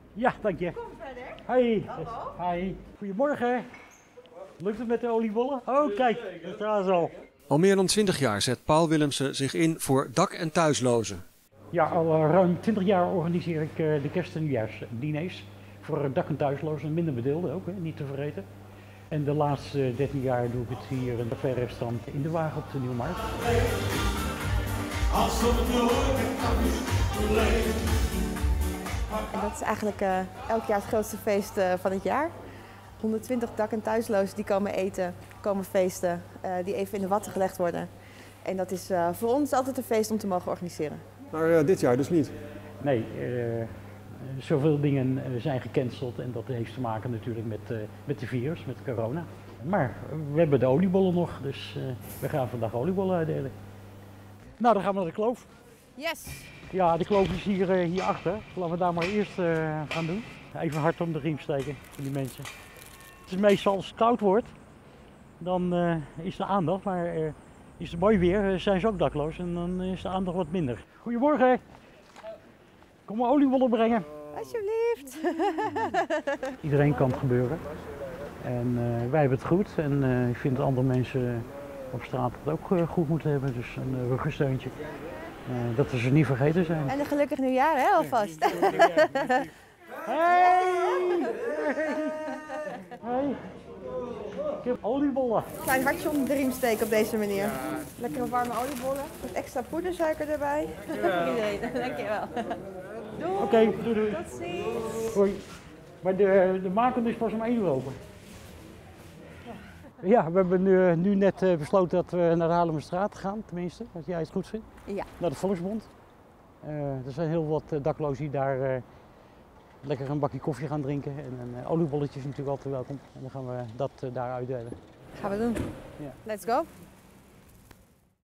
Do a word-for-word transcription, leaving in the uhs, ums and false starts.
Ja, dank je. Kom verder. Hoi. Hallo. Hi. Goedemorgen. Lukt het met de oliebollen? Oh, kijk, dat staat al. Al meer dan twintig jaar zet Paul Willemsen zich in voor dak- en thuislozen. Ja, al uh, ruim twintig jaar organiseer ik uh, de kerst- en nieuwjaarsdiners voor dak- en thuislozen, minder bedeelden ook, hè, niet te vergeten. En de laatste dertien jaar doe ik het hier in het restaurant in de Waag op de Nieuwmarkt. En dat is eigenlijk uh, elk jaar het grootste feest uh, van het jaar. honderdtwintig dak- en thuislozen die komen eten, komen feesten, uh, die even in de watten gelegd worden. En dat is uh, voor ons altijd een feest om te mogen organiseren. Maar uh, dit jaar dus niet? Nee, uh, zoveel dingen zijn gecanceld en dat heeft te maken natuurlijk met, uh, met de virus, met corona. Maar we hebben de oliebollen nog, dus uh, we gaan vandaag oliebollen uitdelen. Nou, dan gaan we naar de kloof. Yes! Ja, de kloof is hier, uh, hierachter. Laten we daar maar eerst uh, gaan doen. Even hard om de riem steken voor die mensen. Het is meestal als het koud wordt, dan uh, is er aandacht, maar uh, is het mooi weer, uh, zijn ze ook dakloos en dan is de aandacht wat minder. Goedemorgen! Kom maar oliebollen brengen. Alsjeblieft! Iedereen kan het gebeuren. En uh, wij hebben het goed en uh, ik vind dat andere mensen op straat het ook uh, goed moeten hebben, dus een uh, ruggensteuntje. Uh, dat we ze niet vergeten zijn. En een gelukkig nieuwjaar, hè, alvast. Hey! Hey! Ik heb oliebollen. Klein hartje onder de riem steken op deze manier. Ja. Lekkere warme oliebollen met extra poedersuiker erbij. Dankjewel. Iedereen, dankjewel. Doei! Oké, okay, doei doei. Tot ziens! Hoi. Maar de, de markt is pas om één uur open. Ja, we hebben nu, nu net uh, besloten dat we naar de Haarlemmerstraat gaan, tenminste, als jij het goed vindt. Ja. Naar de Volksbond. Uh, er zijn heel wat uh, daklozen die daar uh, lekker een bakje koffie gaan drinken. En een uh, oliebolletjes natuurlijk altijd welkom. En dan gaan we dat uh, daar uitdelen. Gaan we doen. Ja. Let's go!